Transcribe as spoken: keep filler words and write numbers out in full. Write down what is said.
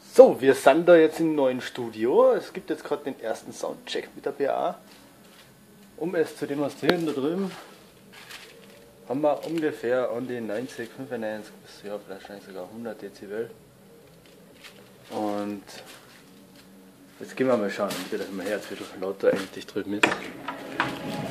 So, wir sind da jetzt im neuen Studio. Es gibt jetzt gerade den ersten Soundcheck mit der B A. Um es zu demonstrieren, da drüben haben wir ungefähr an die neunzig, fünfundneunzig bis ja, vielleicht sogar hundert Dezibel. Und jetzt gehen wir mal schauen, wie das im Herz wieder lauter eigentlich drüben ist.